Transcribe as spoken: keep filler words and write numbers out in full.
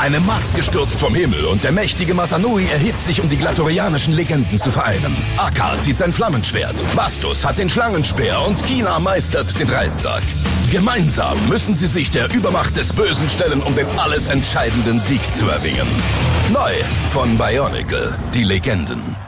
Eine Maske stürzt vom Himmel und der mächtige Matanui erhebt sich, um die glatorianischen Legenden zu vereinen. Akkad zieht sein Flammenschwert, Vastus hat den Schlangenspeer und Kina meistert den Dreizack. Gemeinsam müssen sie sich der Übermacht des Bösen stellen, um den alles entscheidenden Sieg zu erringen. Neu von Bionicle, die Legenden.